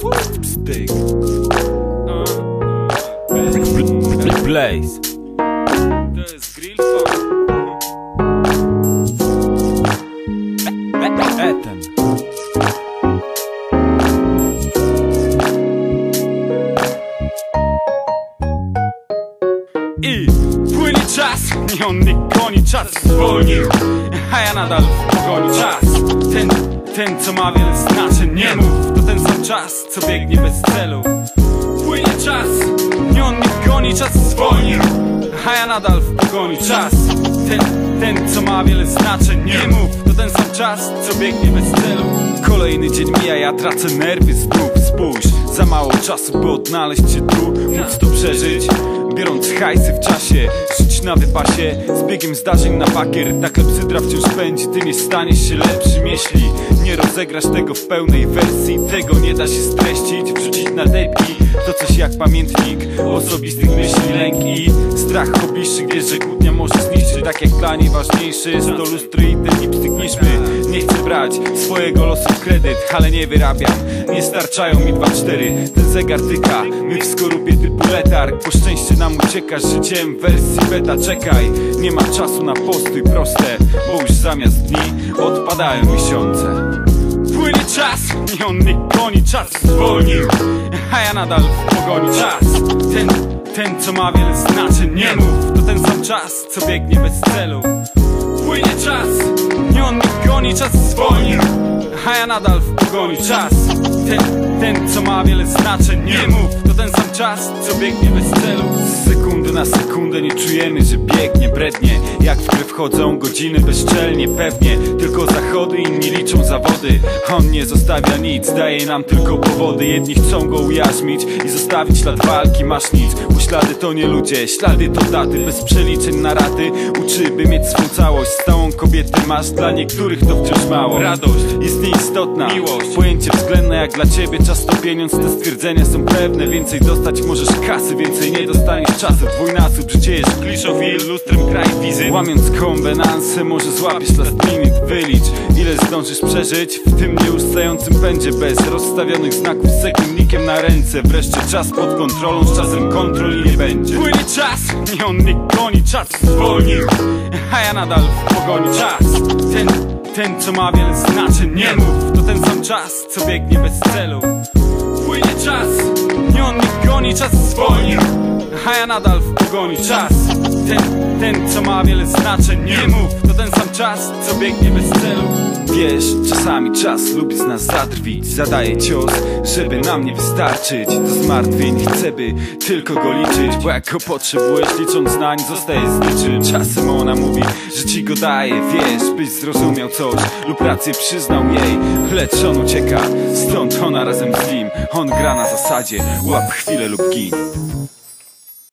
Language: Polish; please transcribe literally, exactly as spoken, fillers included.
Styk Blaze. To jest Grillson. Eten. I płynie czas, nie on nie goni, czas zwolnił, a ja nadal w pogoni. Czas, ten, ten co ma wiele znaczeń, nie mów, to ten sam czas, co biegnie bez celu. Płynie czas, nie on nie goni, czas zwolnił, a ja nadal w pogoni. Czas, ten, ten co ma wiele znaczeń, nie mów, to ten sam czas, co biegnie bez celu. Kolejny dzień mija, ja tracę nerwy znów. Spójrz, za mało czasu, by odnaleźć się tu, móc to przeżyć, biorąc hajsy w czasie, żyć na wypasie, z biegiem zdarzeń na bakier. Ta klepsydra wciąż pędzi, ty nie staniesz się lepszym, jeśli nie rozegrasz tego w pełnej wersji. Tego nie da się streścić, wrzucić na depki. To coś jak pamiętnik osobistych myśli, lęk i strach hobbyszy. Wiesz, że kłótnia może zniszczyć, tak jak dla niej ważniejszy jest to lustro i ten lipstyk niż my. Nie chcę brać swojego losu w kredyt, ale nie wyrabiam, nie starczają mi dwa cztery. Ten zegar tyka, my w skorupie typu letarg. Po szczęście nam uciekasz życiem w wersji beta. Czekaj, nie ma czasu na postój, proste, bo już zamiast dni odpadają miesiące. Płynie czas, nie on nie goni, czas zwolnił, a ja nadal w pogoni. Czas, ten, ten co ma wiele znaczeń, nie mów, to ten sam czas, co biegnie bez celu. Płynie czas, nie on nie goni, czas zwolnił, a ja nadal w pogoni. Czas, ten, ten co ma wiele znaczeń, nie mów, to ten sam czas, co biegnie bez celu. Z sekundy na sekundę nie czujemy, że biegnie, brednie. Jak w grę wchodzą godziny bezczelnie, pewnie tylko zachody, inni liczą zawody. On nie zostawia nic, daje nam tylko powody. Jedni chcą go ujarzmić i zostawić ślad walki. Masz nic, bo ślady to nie ludzie, ślady to daty, bez przeliczeń na raty. Uczy, by mieć swą całość, stałą kobietę masz, dla niektórych to wciąż mało. Radość jest nieistotna, miłość, pojęcie względne jak dla ciebie. Czas to pieniądz, te stwierdzenia są pewne. Więcej dostać możesz kasy, więcej nie dostaniesz czasu. Dwójnasób, życie jest kliszą i lustrem kraj wizyt. Łamiąc kombenanse, może złapiesz last minute. Wylicz, ile zdążysz przeżyć w tym nieustającym pędzie, bez rozstawionych znaków z sekundnikiem na ręce. Wreszcie czas pod kontrolą, z czasem kontroli nie będzie. Płynie czas, nie on nie goni, czas zwolnił, a ja nadal w pogoni. Czas, ten, ten co ma wiele znaczeń, nie mów, to ten sam czas, co biegnie bez celu. Płynie czas, nie on nie goni, czas zwolnił, a ja nadal w pogoni. Czas, ten, ten co ma wiele znaczeń, nie mów, to ten sam czas, co biegnie bez celu. Wiesz, czasami czas lubi z nas zadrwić, zadaje cios, żeby nam nie wystarczyć. Do zmartwień chcę, by tylko go liczyć, bo jak go potrzebujesz, licząc nań, zostaje z niczym. Czasem ona mówi, że ci go daje, wiesz, byś zrozumiał coś lub rację przyznał jej. Lecz on ucieka, stąd ona razem z nim. On gra na zasadzie, łap chwilę lub gin.